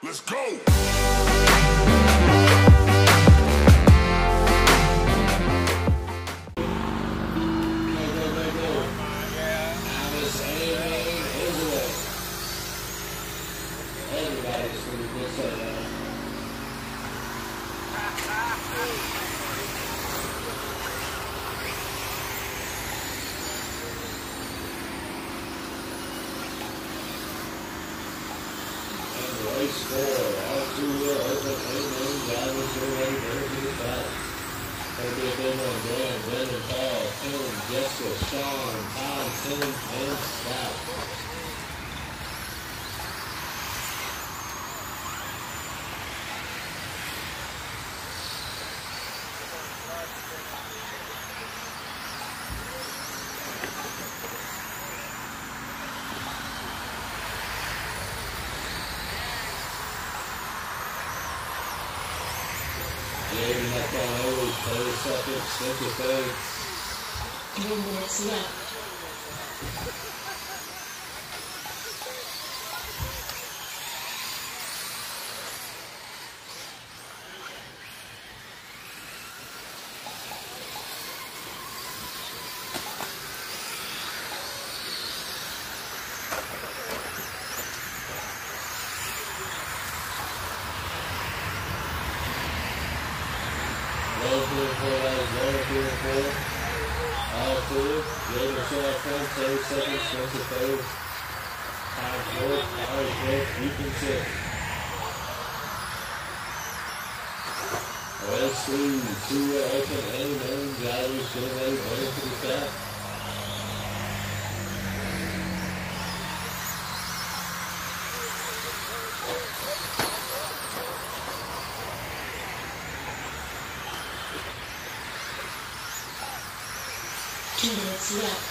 Let's go! Everybody's going to get set up. Race 4, all two-wheel open, 8-lane drivers, you're ready, ready to the back. That'll be a big one. Dan, Brendan, Paul, Tim, Jessica, Sean, Tom, Tim, and Scott. Jaden left on over, 30 seconds, center third. 3 minutes left. All clear. Jaden shot front, 30 seconds, center third. Time fourth, Harry fifth, Ethan sixth. Race 3, two-wheel open, 8-lane drivers, get ready, ready to the top. Left.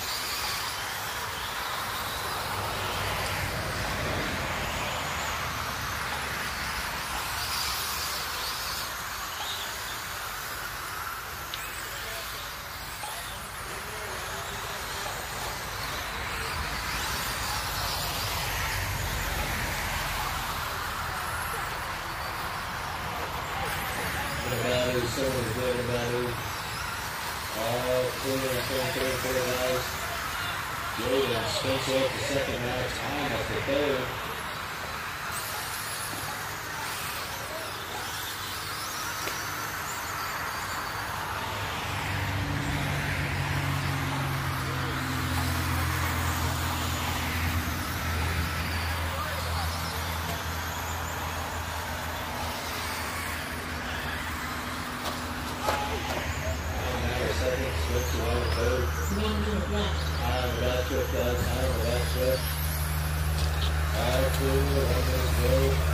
Battery, someone's getting a battery. All clear, third guys. Jaden Spencer up the second match, time up the third. Switch around the third. 1 minute left. Time of that trip, guys. Time of that trip. All clear, 1 minute go.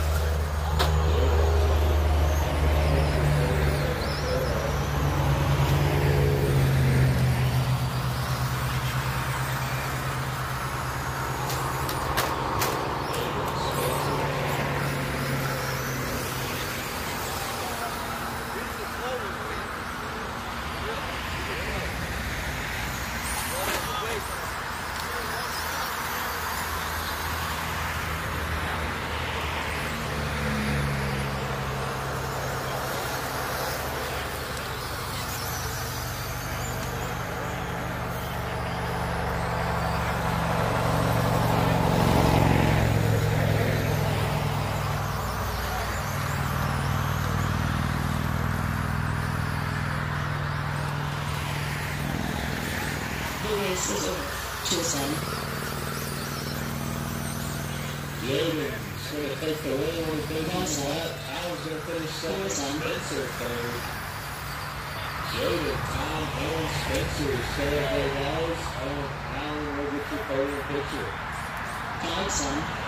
The race is over. Choose one. Jaden's going to take the win on the 13th lap. Tyler's going to finish second. Spencer third. Jaden, Tom, and Spencer stay up there, guys. Alan will get your photo picture. Five, son.